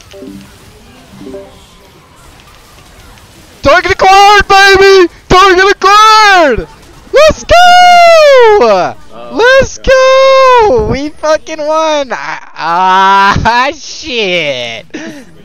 Target acquired, baby! Target acquired! Let's go! Let's go! We fucking won! Ah, shit!